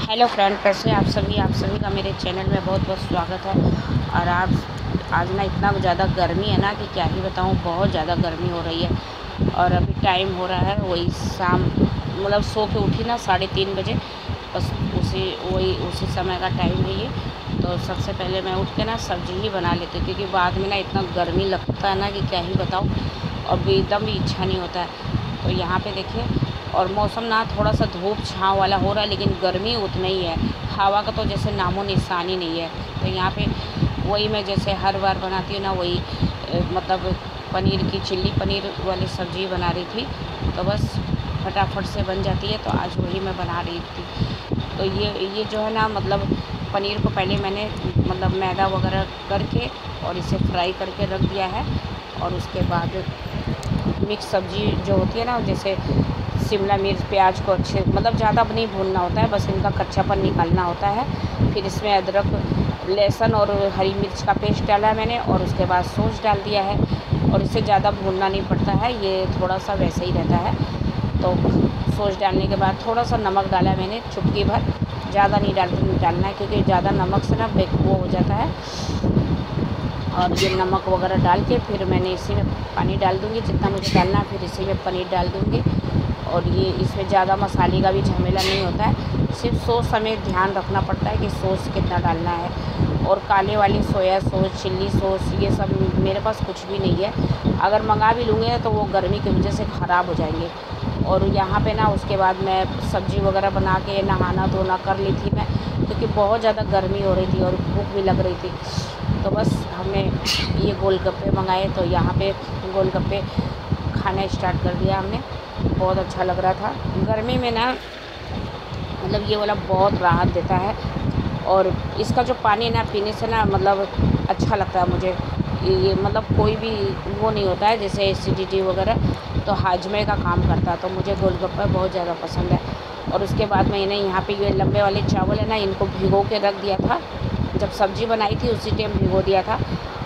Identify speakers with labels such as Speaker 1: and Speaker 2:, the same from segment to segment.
Speaker 1: Hello friend, कैसे आप सभी का मेरे चैनल में बहुत बहुत स्वागत है। और आज ना इतना ज़्यादा गर्मी है ना कि क्या ही बताऊँ, बहुत ज़्यादा गर्मी हो रही है। और अभी टाइम हो रहा है वही शाम, मतलब सो के उठी ना 3:30 बजे, बस उसी समय का टाइम है ये। तो सबसे पहले मैं उठ के ना सब्ज़ी ही बना लेती हूँ, क्योंकि बाद में ना इतना गर्मी लगता है ना कि क्या ही बताऊँ, और भी एकदम भी इच्छा नहीं होता है। तो यहाँ पे देखिए, और मौसम ना थोड़ा सा धूप छाँव वाला हो रहा है, लेकिन गर्मी उतनी ही है। हवा का तो जैसे नामो निशान ही नहीं है। तो यहाँ पे वही मैं जैसे हर बार बनाती हूँ ना, वही मतलब पनीर की चिल्ली पनीर वाली सब्ज़ी बना रही थी। तो बस फटाफट से बन जाती है, तो आज वही मैं बना रही थी। तो ये जो है ना, मतलब पनीर को पहले मैंने मतलब मैदा वगैरह करके और इसे फ्राई करके रख दिया है। और उसके बाद मिक्स सब्ज़ी जो होती है ना, जैसे शिमला मिर्च प्याज को अच्छे, मतलब ज़्यादा नहीं भूनना होता है, बस इनका कच्चापन निकालना होता है। फिर इसमें अदरक लहसुन और हरी मिर्च का पेस्ट डाला है मैंने, और उसके बाद सॉस डाल दिया है। और इसे ज़्यादा भूनना नहीं पड़ता है, ये थोड़ा सा वैसे ही रहता है। तो सॉस डालने के बाद थोड़ा सा नमक डाला है मैंने, चुटकी भर, ज़्यादा नहीं डालना है, क्योंकि ज़्यादा नमक से ना वो हो जाता है। और ये नमक वगैरह डाल के फिर मैंने इसी में पानी डाल दूँगी जितना मुझे डालना है, फिर इसी में पनीर डाल दूँगी। और ये इसमें ज़्यादा मसाले का भी झमेला नहीं होता है, सिर्फ सॉस हमें ध्यान रखना पड़ता है कि सॉस कितना डालना है। और काले वाली सोया सॉस, चिल्ली सॉस, ये सब मेरे पास कुछ भी नहीं है। अगर मंगा भी लूँगी तो वो गर्मी की वजह से ख़राब हो जाएंगे। और यहाँ पे ना उसके बाद मैं सब्ज़ी वगैरह बना के नहाना धोना कर ली थी मैं, क्योंकि बहुत ज़्यादा गर्मी हो रही थी और भूख भी लग रही थी। तो बस हमने ये गोलगप्पे मंगाए, तो यहाँ पे गोलगप्पे खाना स्टार्ट कर दिया हमने। बहुत अच्छा लग रहा था गर्मी में ना, मतलब ये वाला बहुत राहत देता है। और इसका जो पानी ना पीने से ना, मतलब अच्छा लगता है मुझे। ये मतलब कोई भी वो नहीं होता है, जैसे एसिडिटी वगैरह, तो हाजमे का काम करता है। तो मुझे गोलगप्पा बहुत ज़्यादा पसंद है। और उसके बाद मैंने यहाँ पे ये लंबे वाले चावल है ना, इनको भिगो के रख दिया था। जब सब्ज़ी बनाई थी उसी टाइम भिगो दिया था।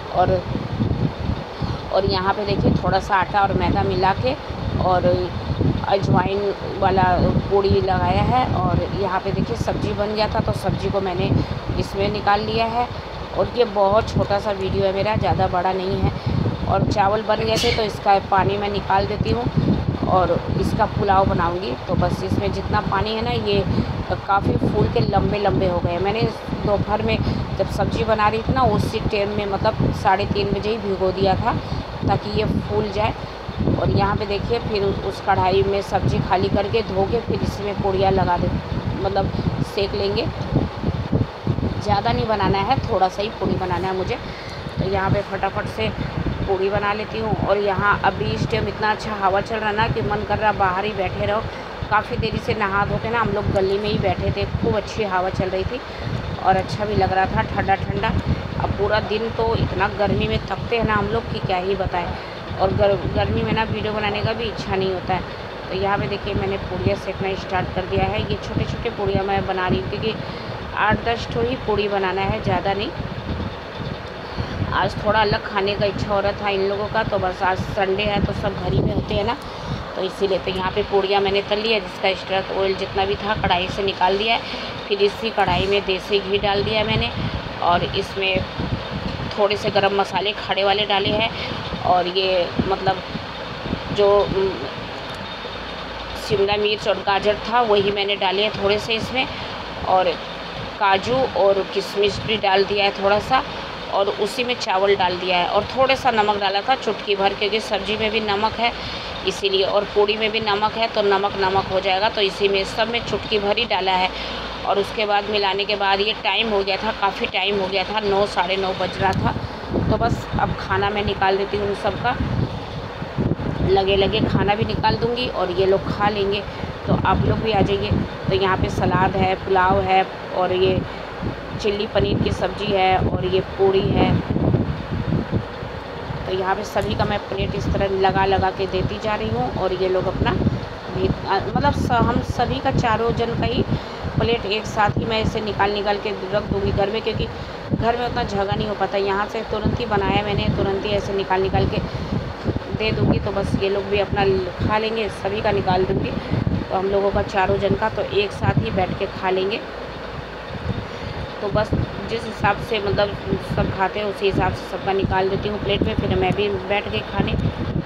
Speaker 1: और यहाँ पे देखिए थोड़ा सा आटा और मैदा मिला के और अजवाइन वाला पूड़ी लगाया है। और यहाँ पे देखिए सब्ज़ी बन गया था, तो सब्ज़ी को मैंने इसमें निकाल लिया है। और ये बहुत छोटा सा वीडियो है मेरा, ज़्यादा बड़ा नहीं है। और चावल बन गए थे, तो इसका पानी मैं निकाल देती हूँ और इसका पुलाव बनाऊँगी। तो बस इसमें जितना पानी है ना, ये काफ़ी फूल के लंबे लंबे हो गए। मैंने दोपहर में जब सब्ज़ी बना रही थी ना, उसी टाइम में मतलब 3:30 बजे ही भिगो दिया था, ताकि ये फूल जाए। और यहाँ पे देखिए फिर उस कढ़ाई में सब्ज़ी खाली करके धो के फिर इसमें पूड़ियाँ लगा दे, मतलब सेक लेंगे। ज़्यादा नहीं बनाना है, थोड़ा सा ही पूड़ी बनाना है मुझे। तो यहाँ पे फटाफट से पूड़ी बना लेती हूँ। और यहाँ अभी इस टाइम इतना अच्छा हवा चल रहा ना कि मन कर रहा बाहर ही बैठे रहो। काफ़ी देरी से नहा धो के ना हम लोग गली में ही बैठे थे, खूब अच्छी हवा चल रही थी और अच्छा भी लग रहा था, ठंडा ठंडा। अब पूरा दिन तो इतना गर्मी में थकते हैं ना हम लोग कि क्या ही बताएं। और गर्मी में ना वीडियो बनाने का भी इच्छा नहीं होता है। तो यहाँ पे देखिए मैंने पूड़ियाँ सेकना स्टार्ट कर दिया है। ये छोटे छोटे पूड़ियाँ मैं बना रही हूँ, क्योंकि 8-10 ठो ही पूड़ी बनाना है, ज़्यादा नहीं। आज थोड़ा अलग खाने का इच्छा हो रहा था इन लोगों का, तो बस आज संडे है तो सब घर ही में होते हैं ना, तो इसीलिए। तो यहाँ पे पूड़ियाँ मैंने तल ली है, जिसका एक्स्ट्रा ऑयल जितना भी था कढ़ाई से निकाल दिया है। फिर इसी कढ़ाई में देसी घी डाल दिया मैंने, और इसमें थोड़े से गरम मसाले खड़े वाले डाले हैं। और ये मतलब जो शिमला मिर्च और गाजर था वही मैंने डाले हैं थोड़े से इसमें, और काजू और किशमिश भी डाल दिया है थोड़ा सा, और उसी में चावल डाल दिया है। और थोड़ा सा नमक डाला था, चुटकी भर, क्योंकि सब्ज़ी में भी नमक है इसीलिए, और पूड़ी में भी नमक है तो नमक नमक हो जाएगा, तो इसी में सब में चुटकी भर ही डाला है। और उसके बाद मिलाने के बाद ये टाइम हो गया था, काफ़ी टाइम हो गया था, 9 साढ़े 9 बज रहा था। तो बस अब खाना मैं निकाल देती हूँ सबका, लगे लगे खाना भी निकाल दूँगी और ये लोग खा लेंगे। तो आप लोग भी आ जाइए। तो यहाँ पे सलाद है, पुलाव है, और ये चिल्ली पनीर की सब्ज़ी है, और ये पूड़ी है। तो यहाँ पे सभी का मैं प्लेट इस तरह लगा लगा के देती जा रही हूँ। और ये लोग अपना भी मतलब हम सभी का चारों जन का ही प्लेट एक साथ ही मैं इसे निकाल के रख दूँगी घर में, क्योंकि घर में उतना जगह नहीं हो पाता। यहाँ से तुरंत ही बनाया मैंने, तुरंत ही ऐसे निकाल के दे दूँगी। तो बस ये लोग भी अपना खा लेंगे, सभी का निकाल दूँगी। तो हम लोगों का चारों जन का तो एक साथ ही बैठ के खा लेंगे। तो बस जिस हिसाब से मतलब सब खाते हैं उसी हिसाब से सबका निकाल देती हूँ प्लेट में, फिर मैं भी बैठ गई खाने।